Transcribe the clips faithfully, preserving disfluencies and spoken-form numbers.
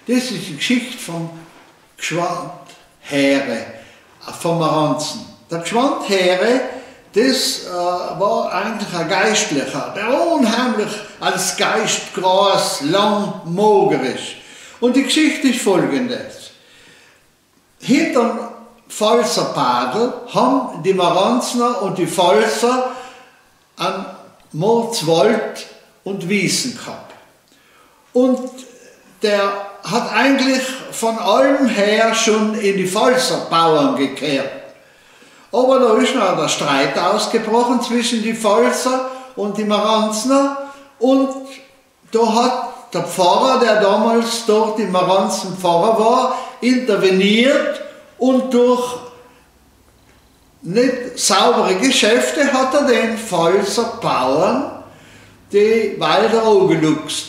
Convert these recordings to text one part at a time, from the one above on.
Das ist die Geschichte vom Gschwandhere, vom Maranzen. Der Gschwandhere, das äh, war eigentlich ein Geistlicher, der unheimlich als Geist groß, lang, mager ist. Und die Geschichte ist folgendes. Hinterm Pfalzer Padel haben die Maranzner und die Pfalzer einen Mordswald und Wiesen gehabt. Und der hat eigentlich von allem her schon in die Pfalzer Bauern gekehrt. Aber da ist noch der Streit ausgebrochen zwischen die Pfalzer und die Maranzner und da hat der Pfarrer, der damals dort im Maranzen Pfarrer war, interveniert und durch nicht saubere Geschäfte hat er den Pfalzer Bauern die Wälder angeluchst.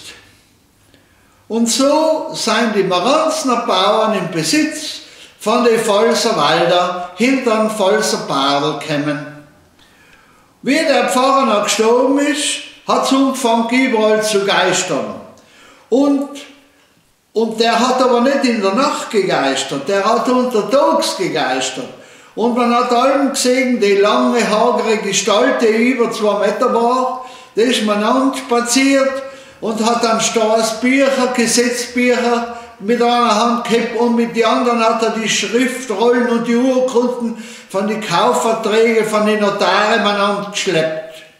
Und so sind die Maranzner Bauern im Besitz von den Pfalzer Wälder hinter den Pfalzer Padel gekommen. Wie der Pfarrer noch gestorben ist, hat es angefangen überall zu geistern. Und, und der hat aber nicht in der Nacht gegeistert, der hat untertags gegeistert. Und man hat allem gesehen, die lange, hagere Gestalt, die über zwei Meter war, die ist man anspaziert und hat dann Straßbücher, Gesetzbücher mit einer Hand gehabt und mit der anderen hat er die Schriftrollen und die Urkunden von den Kaufverträgen von den Notaren miteinander geschleppt.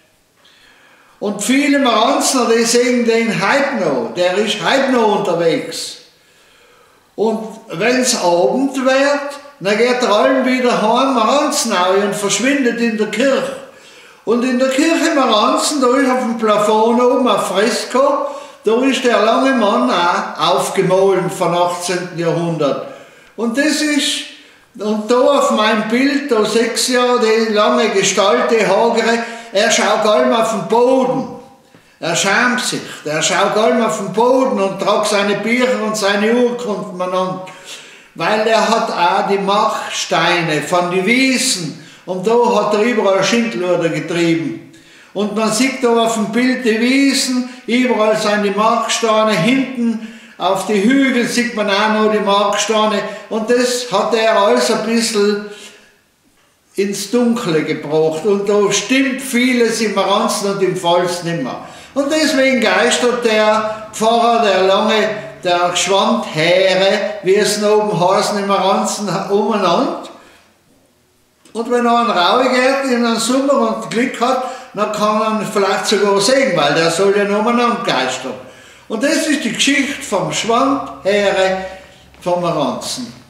Und viele Maranzner, die sehen den heute noch, der ist heute noch unterwegs. Und wenn es Abend wird, dann geht er allen wieder heim Maranznau und verschwindet in der Kirche. Und in der Kirche Maranzen, da ist auf dem Plafond oben ein Fresko, da ist der lange Mann auch aufgemalt vom achtzehnten Jahrhundert. Und das ist, und da auf meinem Bild, da sechs Jahre, die lange Gestalt, die hagere, er schaut allem auf den Boden. Er schämt sich, er schaut allem auf den Boden und tragt seine Bücher und seine Urkunden an. Weil er hat auch die Machsteine von den Wiesen und da hat er überall Schindluder getrieben. Und man sieht da auf dem Bild die Wiesen, überall sind die Marksteine, hinten auf die Hügel sieht man auch noch die Marksteine und das hat er alles ein bisschen ins Dunkle gebracht und da stimmt vieles im Maranzen und im Pfalz nicht mehr. Und deswegen geistert der Pfarrer, der lange, der Gschwandhere, wie es noch oben heißen, im Maranzen umeinander. Und wenn er raus geht in den Sommer und Glück hat, dann kann man vielleicht sogar sehen, weil der soll ja noch umeinander geistern. Und das ist die Geschichte vom Gschwandhere vom Maranzen.